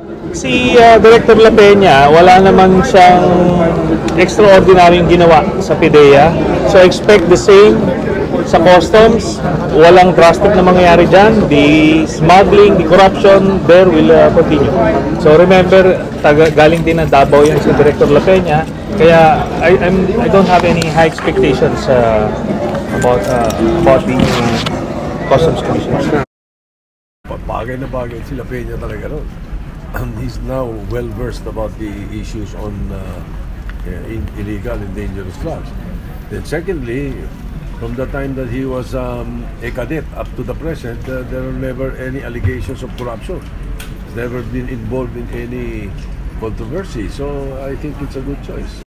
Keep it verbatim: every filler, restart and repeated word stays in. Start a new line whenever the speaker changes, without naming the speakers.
Si uh, Director Lapeña, wala naman siyang extraordinary ginawa sa PIDEA. So expect the same sa customs. Walang drastic na mangyayari dyan. The smuggling, the corruption, there will uh, continue. So remember, taga, galing din na Davao yan si Director Lapeña. Kaya I, I'm, I don't have any high expectations uh, about, uh, about the uh, customs commissions.
Bagay na bagay si Lapeña talaga ron. And he's now well versed about the issues on uh, in, illegal and dangerous drugs. Then secondly, from the time that he was um, a cadet up to the present, uh, there were never any allegations of corruption. He's never been involved in any controversy. So I think it's a good choice.